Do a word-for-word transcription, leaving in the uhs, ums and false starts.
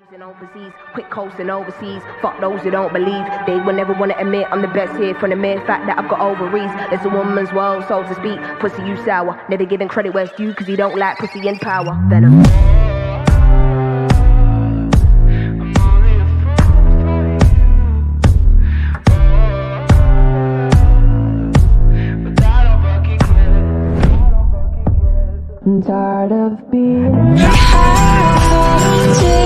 Overseas, quick coasting overseas. Fuck those who don't believe. They will never want to admit I'm the best here from the mere fact that I've got ovaries. It's a woman's world, so to speak. Pussy, you sour. Never giving credit where it's due, cause you don't like pussy and power. Venom. I'm tired of being